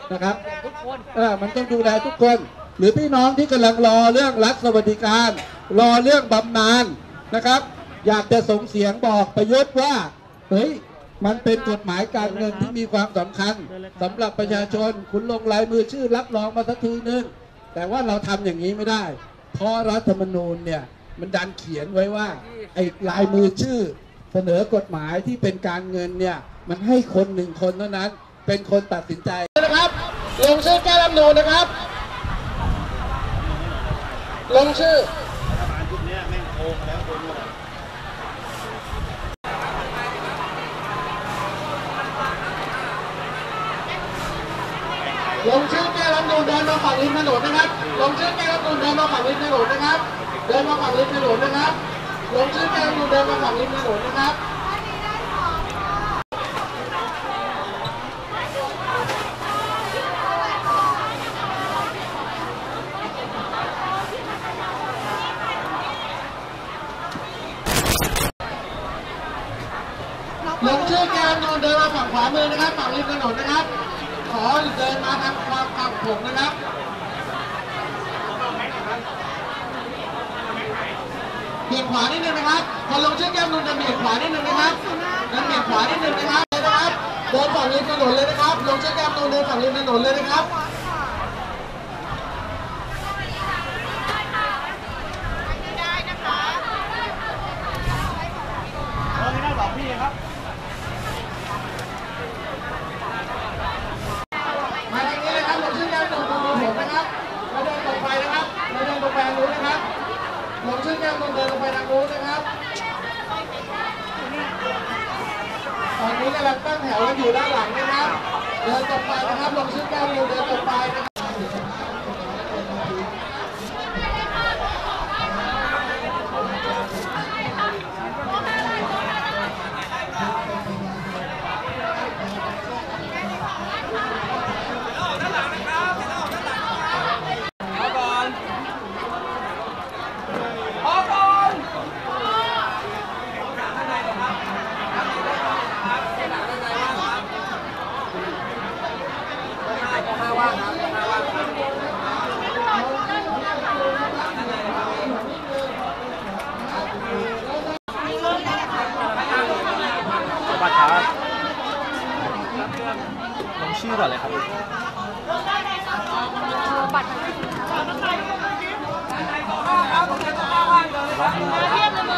นะครับมันต้องดูแลทุกคนหรือพี่น้องที่กำลังรอเรื่องรัฐสวัสดิการรอเรื่องบำนาญนะครับอยากจะส่งเสียงบอกประยุทธ์ว่าเฮ้ยมันเป็นกฎหมายการเงินที่มีความสำคัญสำหรับประชาชนคุณลงลายมือชื่อรับรองมาสักทีนึงแต่ว่าเราทำอย่างนี้ไม่ได้เพราะรัฐธรรมนูญเนี่ยมันดันเขียนไว้ว่าไอ้ลายมือชื่อเสนอกฎหมายที่เป็นการเงินเนี่ยมันให้คนหนึ่งคนเท่านั้นเป็นคนตัดสินใจนะครับลงชื่อแก้รัฐธรรมนูญนะครับลงชื่อลงชื่อแก้รัฐธรรมนูญเดินมาฝั่งริมถนนนะครับลงชื่อแก้รัฐธรรมนูญเดินมาฝั่งริมถนนนะครับเดินมาฝั่งริมถนนนะครับลงชื่อแก้รัฐธรรมนูญเดินมาฝั่งริมถนนนะครับลงชื่อแก้รัฐธรรมนูญเดินมาฝั่งขวามือนะครับฝั่งริมถนนนะครับขอเดินมาทางฝั่งผมนะครับเบี่ยงขวานิดนึงนะครับพอลงชื่อแก้รัฐธรรมนูญเดินเบี่ยงขวานิดนึงนะครับเดินเบี่ยงขวานิดนึงนะครับเดินฝั่งริมถนนเลยนะครับลงชื่อแก้รัฐธรรมนูญเดินฝั่งริมถนนเลยนะครับได้นะคะไม่ได้บอกพี่ครับมาทางนี้เลยครับลงชื่อแก้รัฐธรรมนูญตรงผมนะครับเราเดินตรงไปนะครับเราเดินตรงไปทางนู้นนะครับลงชื่อแก้รัฐธรรมนูญเดินลงไปทางนู้นนะครับตอนนี้กำลังตั้งแถวกันอยู่ด้านหลังนะครับเดินตรงไปนะครับลงชื่อแก้รัฐธรรมนูญเดินตรงไปนะครับลงชื่อก่อนเลยครับบัตรเทียบเลย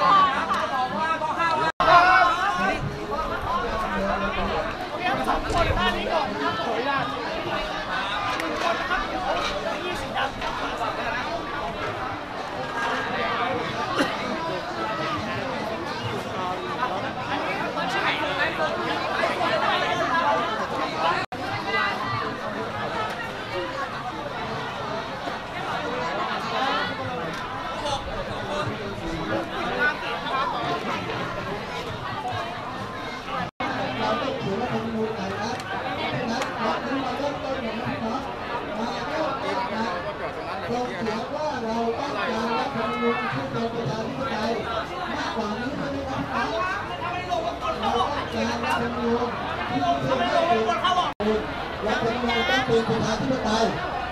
และเป็นเมืองต้องเป็นประชาธิปไตย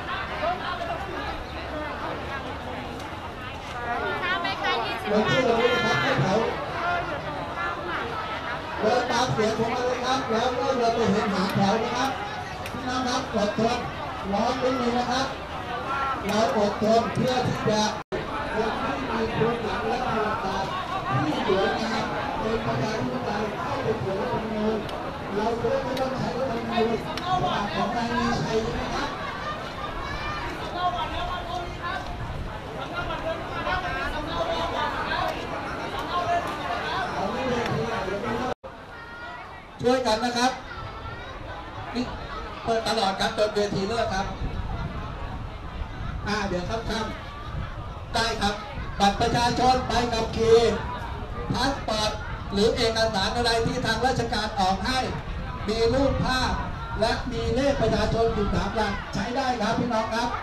เราชื่อเราด้วยนะครับให้เขาเดินตามเสียงของมันเลยครับแล้วก็เราไปเห็นหางแถวนะครับพี่น้องครับอดทนร้อนนิดนึงนะครับเราอดทนเพื่อที่จะคนที่มีพื้นหลังและภูมิการที่เหลือนะครับเป็นประชาธิปไตยเข้าไปเขียนรัฐธรรมนูญเราจะไม่ต้องใช้รัฐธรรมนูญของนายมีชัยนะครับช่วยกันนะครับนี่เปิดตลอดครับจนเวทีเลิกครับเดี๋ยวครับได้ครับบัตรประชาชนใบขับขี่พาสปอร์ตหรือเอกสารอะไรที่ทางราชการออกให้มีรูปภาพและมีเลขประชาชนอยู่3 หลักใช้ได้ครับพี่น้องครับ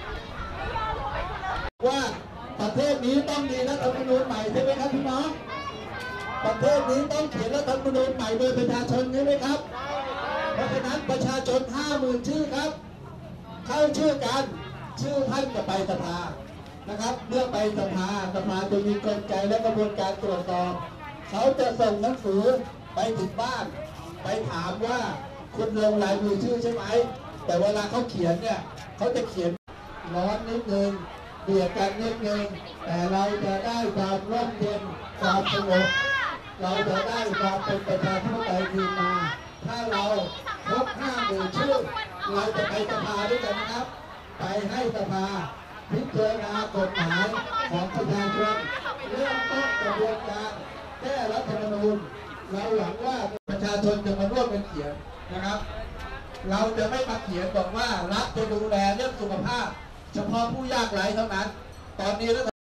ว่าประเทศนี้ต้องมีรัฐธรรมนูญใหม่ใช่ไหมครับพี่น้องประเทศนี้ต้องเขียนรัฐธรรมนูญใหม่โดยประชาชนใช่ไหมครับเพราะฉะนั้นประชาชน 50,000 ชื่อครับ เข้าชื่อกันชื่อท่านจะไปสภานะครับเมื่อไปสภาจะมีกลไกและกระบวนการตรวจสอบเขาจะส่งหนังสือไปถึงบ้านไปถามว่าคุณลงลายมือชื่อใช่ไหมแต่เวลาเขาเขียนเนี่ยเขาจะเขียนร้อนนิดนึงเบียดกันนิดนึงแต่เราจะได้ความร่มเย็นความสงบเราจะได้ความเป็นประชาธิปไตยคืนมาถ้าเราครบ 50,000 ชื่อเราจะไปสภาด้วยกันนะครับไปให้สภาพิจารณากฎหมายของประชาชนเริ่มต้นกระบวนการแก้รัฐธรรมนูญเราหวังว่าประชาชนจะมาร่วมกันเขียนนะครับ เราจะไม่มาเขียนบอกว่ารัฐจะดูแลเรื่องสุขภาพเฉพาะผู้ยากไร้เท่านั้นตอนนี้